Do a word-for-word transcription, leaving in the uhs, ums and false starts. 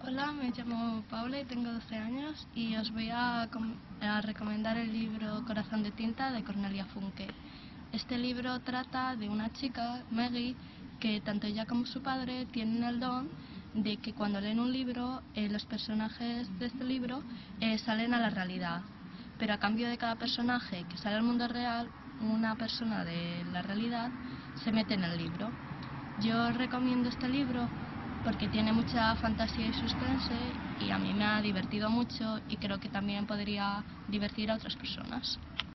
Hola, me llamo Paula y tengo doce años y os voy a, a recomendar el libro Corazón de tinta de Cornelia Funke. Este libro trata de una chica, Maggie, que tanto ella como su padre tienen el don de que cuando leen un libro, eh, los personajes de este libro eh, salen a la realidad. Pero a cambio de cada personaje que sale al mundo real, una persona de la realidad se mete en el libro. Yo recomiendo este libro porque tiene mucha fantasía y suspense y a mí me ha divertido mucho y creo que también podría divertir a otras personas.